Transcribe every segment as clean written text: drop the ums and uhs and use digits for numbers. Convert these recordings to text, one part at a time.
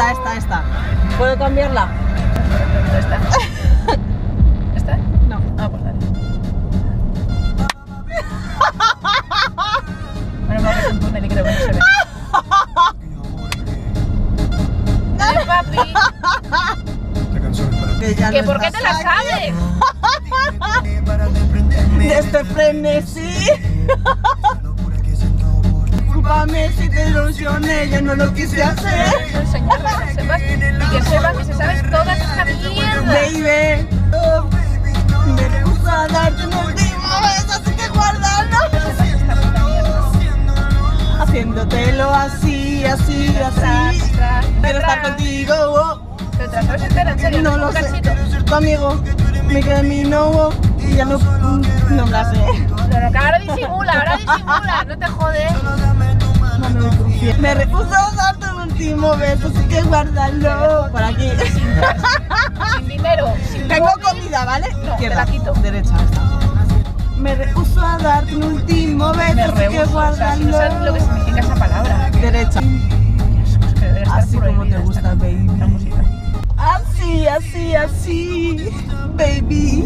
Esta. ¿Puedo cambiarla? ¿Esta? ¿Esta? No. Ah, pues dale. Bueno, vamos a hacer un túnel y creo que no se ve. Dale, papi. ¿Que por qué te la sabes? De este frenesí. Discúlpame si te ilusioné, yo no lo quise hacer. Enseñarle que sepas y que sepas que se sabes toda esta mierda. Baby, me rehuso a darte un último beso, así que guárdalo. Haciéndotelo así. Quiero estar contigo. ¿Te la sabes entera, en serio? No lo sé. Tu amigo me queda mi nuevo y ya no me la sé. Pero que ahora disimula, no te jodes. No me confío. Me rehuso a darte un último beso, así que guárdalo. Por aquí. Sin dinero, sin Tengo móvil. comida, ¿vale? No, Izquierda, te la quito. derecha. Me rehuso a darte un último beso, Me así que rehuso, o sea, si no sabes lo que guárdalo. significa esa palabra. Derecha. Es que debería estar Así como te prohibida gusta, esta baby. la música. Así, baby.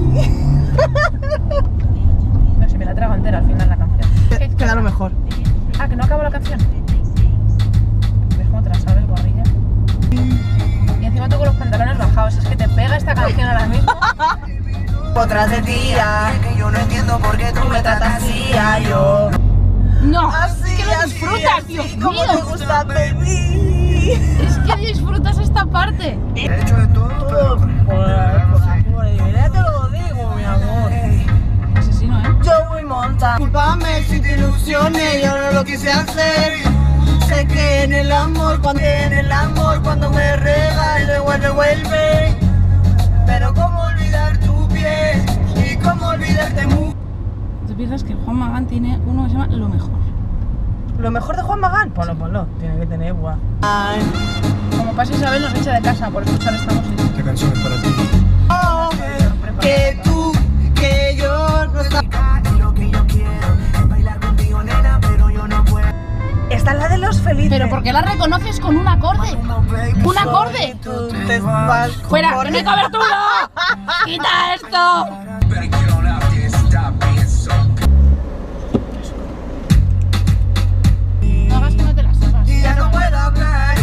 No, si me la trago entera al final la canción. Queda lo mejor. Ah, que no acabó la canción. ¿Ves cómo te la sabes, guarrilla? Y encima tú con los pantalones bajados. Es que te pega esta canción ahora mismo. Otras de tía, que yo no entiendo por qué tú me tratas así, yo. No, Así, es que lo disfrutas, Dios como mío. te gusta, baby. Es que disfrutas esta parte. He hecho de todo, por ya te lo digo, mi amor. Asesino, ¿eh? Yo voy monta. Discúlpame si te ilusioné, yo no lo quise hacer. Sé que en el amor cuando me regale vuelve. Pero cómo olvidar tu piel y cómo olvidarte mucho. Te piensas que Juan Magán tiene uno que se llama Lo Mejor. ¿Lo mejor de Juan Magán? Ponlo. Tiene que tener guau. Como pasa Isabel nos echa de casa por escuchar esta música. Esta canción es para ti. Que tú, que yo no estamos. Lo que yo quiero es bailar contigo, nena, pero yo no puedo. Esta es la de los felices. Pero ¿por qué la reconoces con un acorde? ¡Un acorde! Tú te vas. ¡Fuera! ¡Que no hay cobertura! ¡Quita esto! No hagas que no te la sepas. Y ya no puedo hablar.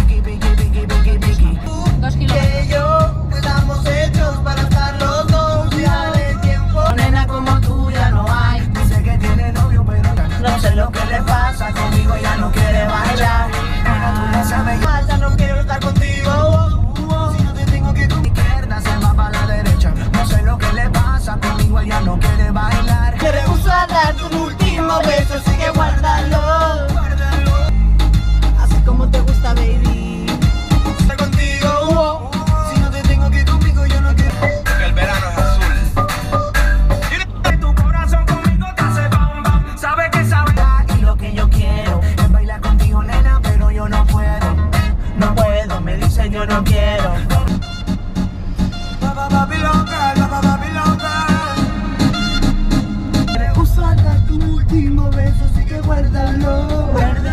2 Que kilómetros. yo estamos hechos para estar los dos. Ya de tiempo. Nena como tú ya no hay. Dice que tiene novio, pero No sé lo que le pasa, conmigo ya no quiere bailar. tú ya sabes. Ya no quiero estar contigo. Si no te tengo que con mi izquierda se va para la derecha. No sé lo que le pasa, conmigo ella no quiere bailar. Me rehuso a darte un último beso, así que guárdalo. Así como te gusta, baby. Estar contigo. Si no te tengo que conmigo yo no quiero. Que el verano es azul. Tu corazón conmigo te hace bam bam. Sabe que sabe. Y lo que yo quiero es bailar contigo, nena, pero yo no puedo. No puedo, me dice yo no quiero. Papi loca, papi loca. Me rehuso a darte un último beso, así que guárdalo.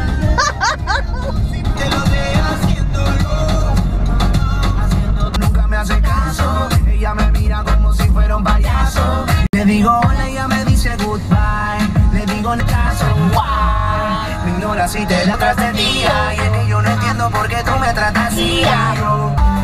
Te lo dejo haciéndolo. Nunca me hace caso. Ella me mira como si fuera un payaso. Le digo hola, ella me dice goodbye. Le digo en caso, why. Me ignora si te la tras de día. Y es que yo no entiendo por qué tú me tratas así.